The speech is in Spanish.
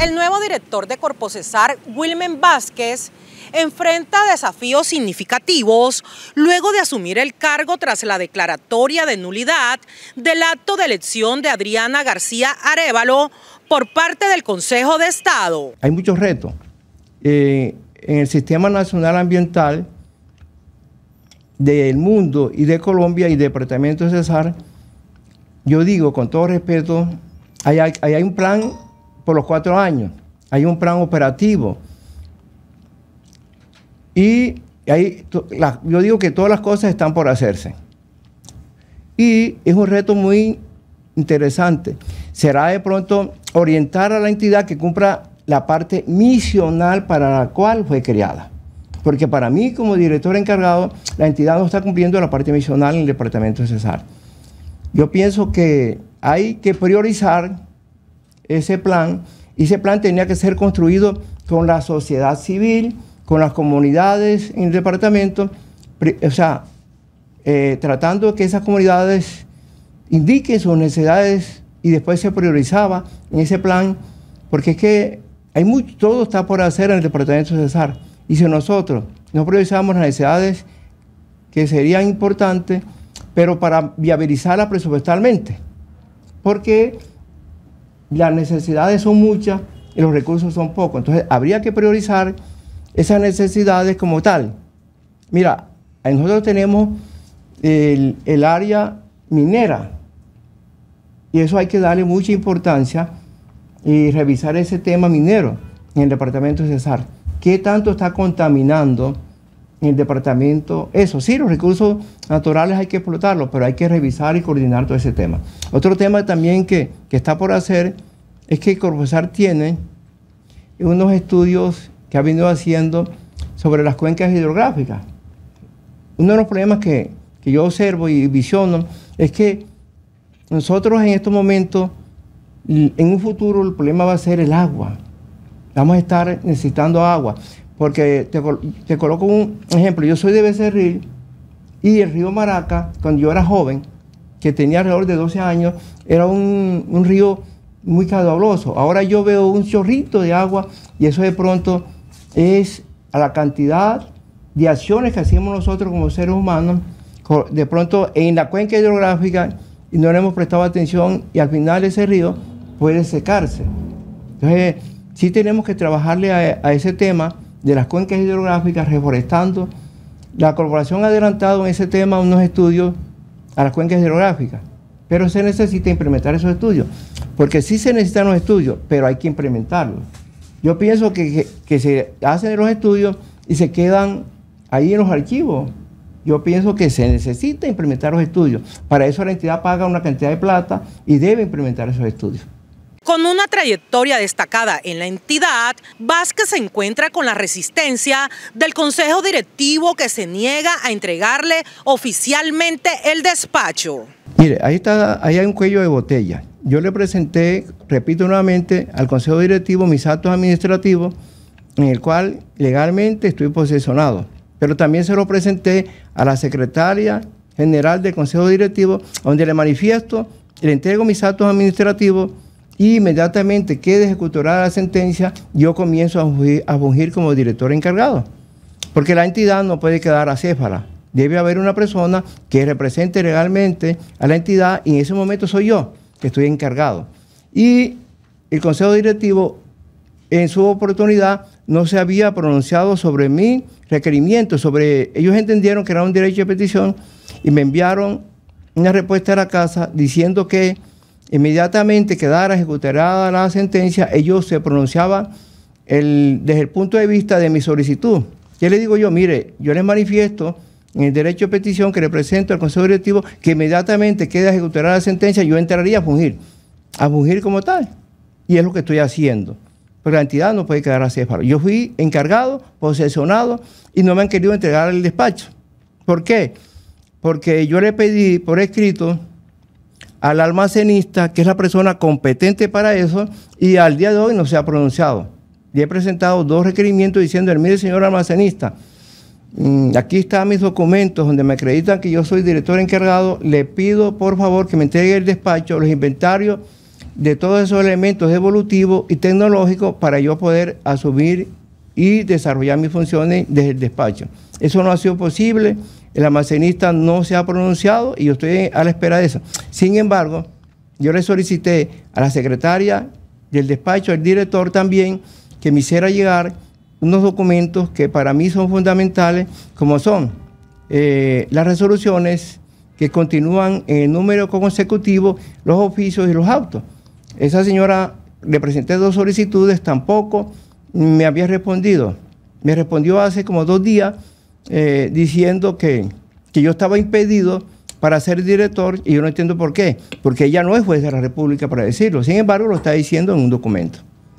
El nuevo director de Corpocesar, Wilmen Vázquez, enfrenta desafíos significativos luego de asumir el cargo tras la declaratoria de nulidad del acto de elección de Adriana García Arévalo por parte del Consejo de Estado. Hay muchos retos. En el Sistema Nacional Ambiental del mundo y de Colombia y Departamento de Cesar, yo digo con todo respeto, hay un plan por los 4 años, hay un plan operativo y yo digo que todas las cosas están por hacerse. Y es un reto muy interesante. Será de pronto orientar a la entidad que cumpla la parte misional para la cual fue creada. Porque para mí, como director encargado, la entidad no está cumpliendo la parte misional en el departamento de Cesar. Yo pienso que hay que priorizar ese plan, y ese plan tenía que ser construido con la sociedad civil, con las comunidades en el departamento, o sea, tratando de que esas comunidades indiquen sus necesidades y después se priorizaba en ese plan, porque es que todo está por hacer en el departamento de Cesar. Y si nosotros no priorizamos las necesidades que serían importantes, pero para viabilizarlas presupuestalmente, porque las necesidades son muchas y los recursos son pocos. Entonces, habría que priorizar esas necesidades como tal. Mira, nosotros tenemos el área minera, y eso hay que darle mucha importancia y revisar ese tema minero en el departamento de Cesar. ¿Qué tanto está contaminando en el departamento? Eso sí, los recursos naturales hay que explotarlos, pero hay que revisar y coordinar todo ese tema. Otro tema también que está por hacer es que Corpocesar tiene unos estudios que ha venido haciendo sobre las cuencas hidrográficas. Uno de los problemas que yo observo y visiono es que nosotros en estos momentos, en un futuro, el problema va a ser el agua. Vamos a estar necesitando agua. Porque te coloco un ejemplo. Yo soy de Becerril y el río Maraca, cuando yo era joven, que tenía alrededor de 12 años, era un río muy caudaloso. Ahora yo veo un chorrito de agua y eso de pronto es a la cantidad de acciones que hacemos nosotros como seres humanos, de pronto en la cuenca hidrográfica, y no le hemos prestado atención y al final ese río puede secarse. Entonces, sí tenemos que trabajarle a ese tema de las cuencas hidrográficas, reforestando. La corporación ha adelantado en ese tema unos estudios a las cuencas hidrográficas, pero se necesita implementar esos estudios, porque sí se necesitan los estudios, pero hay que implementarlos. Yo pienso que se hacen los estudios y se quedan ahí en los archivos. Yo pienso que se necesita implementar los estudios. Para eso la entidad paga una cantidad de plata y debe implementar esos estudios. Con una trayectoria destacada en la entidad, Vázquez se encuentra con la resistencia del Consejo Directivo que se niega a entregarle oficialmente el despacho. Mire, ahí hay un cuello de botella. Yo le presenté, repito nuevamente, al Consejo Directivo mis actos administrativos, en el cual legalmente estoy posesionado. Pero también se lo presenté a la secretaria general del Consejo Directivo, donde le manifiesto, le entrego mis actos administrativos, y inmediatamente quede ejecutorada la sentencia, yo comienzo a fungir como director encargado. Porque la entidad no puede quedar acéfala. Debe haber una persona que represente legalmente a la entidad, y en ese momento soy yo, que estoy encargado. Y el Consejo Directivo, en su oportunidad, no se había pronunciado sobre mi requerimiento. Ellos entendieron que era un derecho de petición y me enviaron una respuesta a la casa diciendo que inmediatamente quedara ejecutada la sentencia, ellos se pronunciaban desde el punto de vista de mi solicitud. ¿Qué le digo yo? Mire, yo les manifiesto en el derecho de petición que le presento al Consejo Directivo que inmediatamente quede ejecutada la sentencia, yo entraría a fungir como tal. Y es lo que estoy haciendo. Porque la entidad no puede quedar acéfalo. Yo fui encargado, posesionado, y no me han querido entregar el despacho. ¿Por qué? Porque yo le pedí por escrito al almacenista, que es la persona competente para eso, y al día de hoy no se ha pronunciado. Le he presentado 2 requerimientos diciendo, mire señor almacenista, aquí están mis documentos donde me acreditan que yo soy director encargado, le pido por favor que me entregue el despacho, los inventarios de todos esos elementos evolutivos y tecnológicos para yo poder asumir y desarrollar mis funciones desde el despacho. Eso no ha sido posible, el almacenista no se ha pronunciado y yo estoy a la espera de eso. Sin embargo, yo le solicité a la secretaria del despacho, al director también, que me hiciera llegar unos documentos que para mí son fundamentales, como son las resoluciones que continúan en el número consecutivo, los oficios y los autos. Esa señora, le presenté 2 solicitudes, tampoco me había respondido. Me respondió hace como 2 días diciendo que yo estaba impedido para ser director y yo no entiendo por qué, porque ella no es juez de la República para decirlo. Sin embargo, lo está diciendo en un documento.